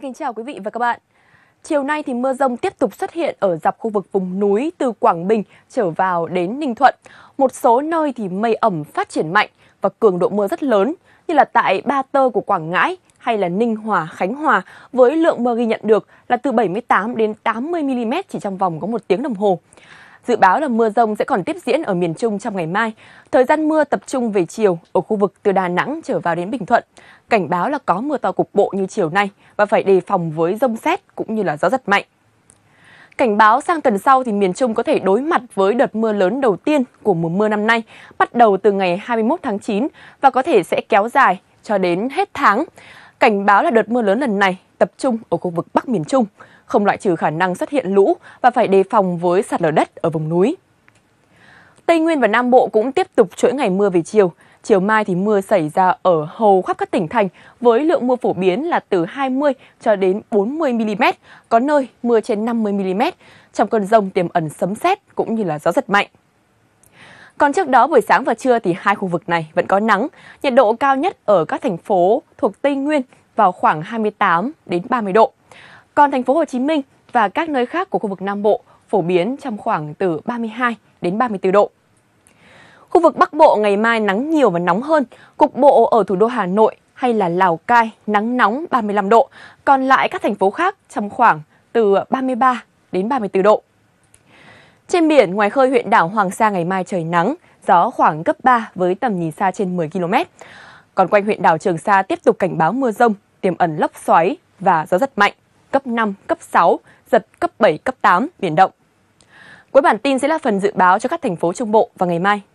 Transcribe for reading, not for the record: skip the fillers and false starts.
Xin chào quý vị và các bạn. Chiều nay thì mưa rông tiếp tục xuất hiện ở dọc khu vực vùng núi từ Quảng Bình trở vào đến Ninh Thuận. Một số nơi thì mây ẩm phát triển mạnh và cường độ mưa rất lớn như là tại Ba Tơ của Quảng Ngãi hay là Ninh Hòa, Khánh Hòa với lượng mưa ghi nhận được là từ 78 đến 80 mm chỉ trong vòng có 1 tiếng đồng hồ. Dự báo là mưa rông sẽ còn tiếp diễn ở miền Trung trong ngày mai. Thời gian mưa tập trung về chiều ở khu vực từ Đà Nẵng trở vào đến Bình Thuận. Cảnh báo là có mưa to cục bộ như chiều nay và phải đề phòng với dông sét cũng như là gió giật mạnh. Cảnh báo sang tuần sau thì miền Trung có thể đối mặt với đợt mưa lớn đầu tiên của mùa mưa năm nay, bắt đầu từ ngày 21 tháng 9 và có thể sẽ kéo dài cho đến hết tháng. Cảnh báo là đợt mưa lớn lần này tập trung ở khu vực Bắc miền Trung, không loại trừ khả năng xuất hiện lũ và phải đề phòng với sạt lở đất ở vùng núi. Tây Nguyên và Nam Bộ cũng tiếp tục chuỗi ngày mưa về chiều. Chiều mai thì mưa xảy ra ở hầu khắp các tỉnh thành với lượng mưa phổ biến là từ 20 cho đến 40 mm, có nơi mưa trên 50 mm. Trong cơn dông tiềm ẩn sấm sét cũng như là gió giật mạnh. Còn trước đó buổi sáng và trưa thì hai khu vực này vẫn có nắng, nhiệt độ cao nhất ở các thành phố thuộc Tây Nguyên vào khoảng 28 đến 30 độ. Còn thành phố Hồ Chí Minh và các nơi khác của khu vực Nam Bộ phổ biến trong khoảng từ 32 đến 34 độ. Khu vực Bắc Bộ ngày mai nắng nhiều và nóng hơn, cục bộ ở thủ đô Hà Nội hay là Lào Cai nắng nóng 35 độ, còn lại các thành phố khác trong khoảng từ 33 đến 34 độ. Trên biển, ngoài khơi huyện đảo Hoàng Sa ngày mai trời nắng, gió khoảng cấp 3 với tầm nhìn xa trên 10 km. Còn quanh huyện đảo Trường Sa tiếp tục cảnh báo mưa rông, tiềm ẩn lốc xoáy và gió giật mạnh, cấp 5, cấp 6, giật cấp 7, cấp 8, biển động. Cuối bản tin sẽ là phần dự báo cho các thành phố Trung Bộ vào ngày mai.